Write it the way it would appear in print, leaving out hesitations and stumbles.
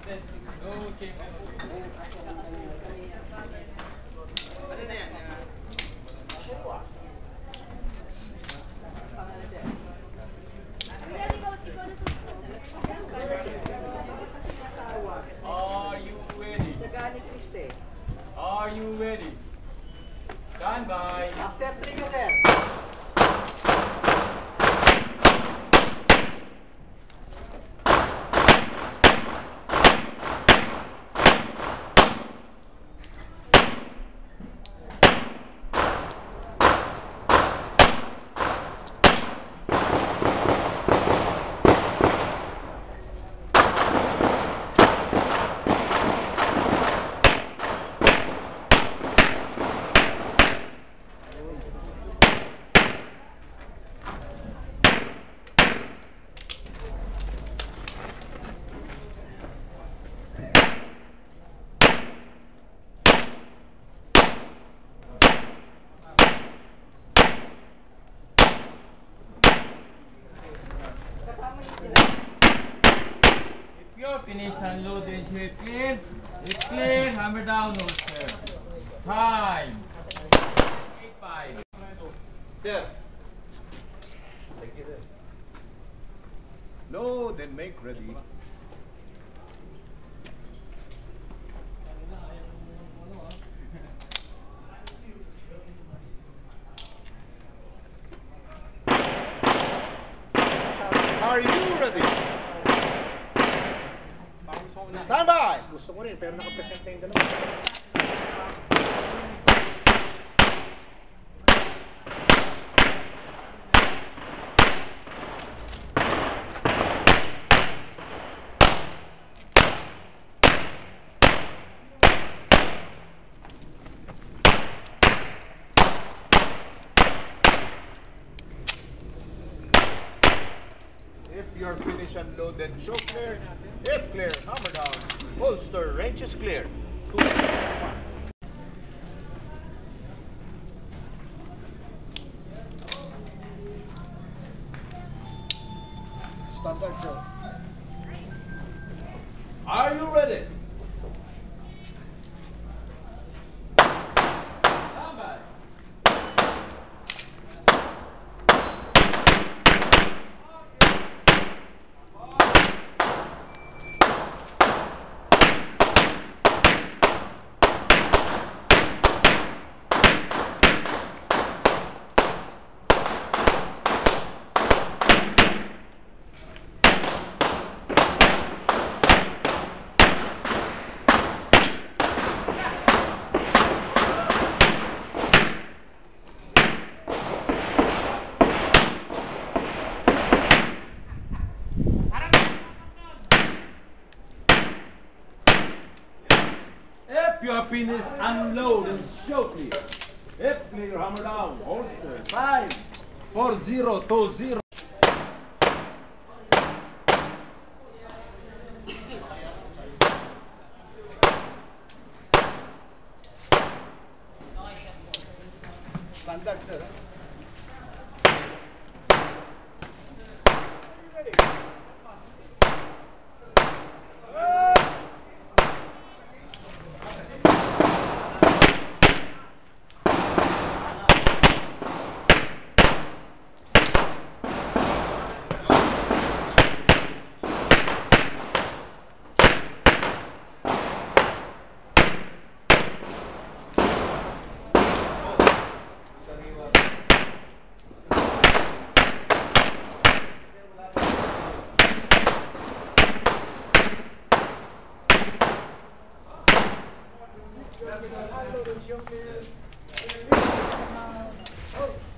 Okay. Ano na yan? Are you ready? Are you ready? Stand by. After 3 ka, sir. You're finished unloading, shape clear. It's clear, hammer down, holster. Time. 8-5. Sir. Thank you, sir. Load and make ready. Are you ready? Stand by! Gusto ko rin, pero nakapresent na yung dalawa. If you're finished and loaded, show clear. If clear, hammer down. Holster, range is clear. 2, 1. Standard, sir. Are you ready? Stand by. If you are finished, unload and show clear. If clear, hammer down, holster. 5, 4, 0, 2, 0. Standard, sir. Oh.